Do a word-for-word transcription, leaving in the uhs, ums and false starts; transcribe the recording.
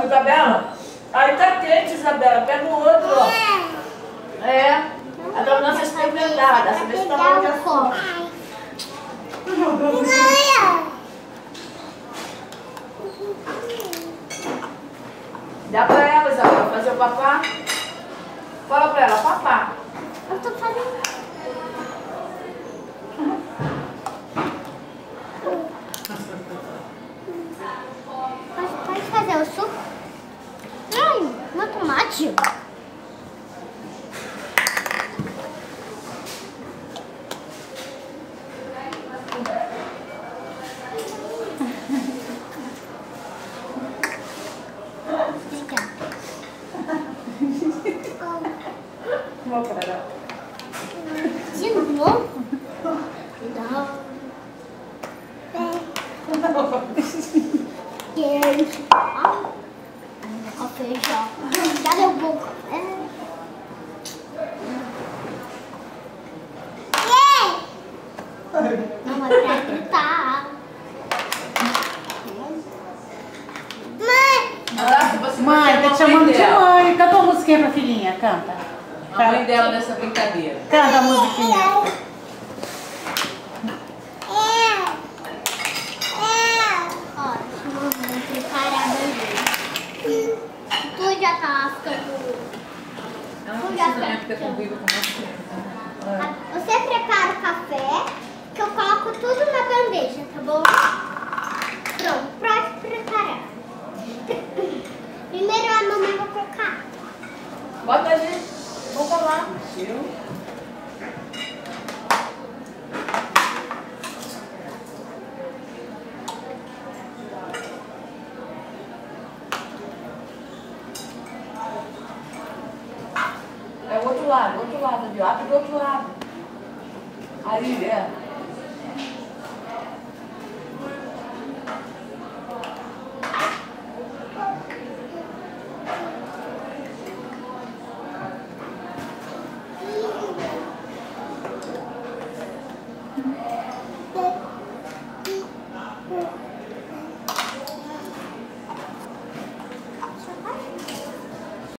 Isabela? Aí tá quente, Isabela. Pega o outro, ó. É. A dona nossa experimentada. Você vê se tá bom de açúcar. Dá pra ela, Isabela, fazer o papá. Fala pra ela, papá. Eu tô fazendo. Pode fazer o suco? Não, não é tomate. De novo? Não. Quente. Ó, feijão. Já deu pouco. Não vai pra gritar. Mãe! Mãe, tá te chamando de mãe. Canta uma musiquinha pra filhinha, canta. A mãe dela nessa brincadeira. Canta a musiquinha. Tu já tá ficando. Ela não precisa nem ter convívio com você. Você prepara o café, que eu coloco tudo na bandeja, tá bom? Pronto, pode preparar. Primeiro a mamãe vai colocar. Bota ali. Vamos lá. É o outro lado, o outro lado, viu? Abre do outro lado. Aí, é.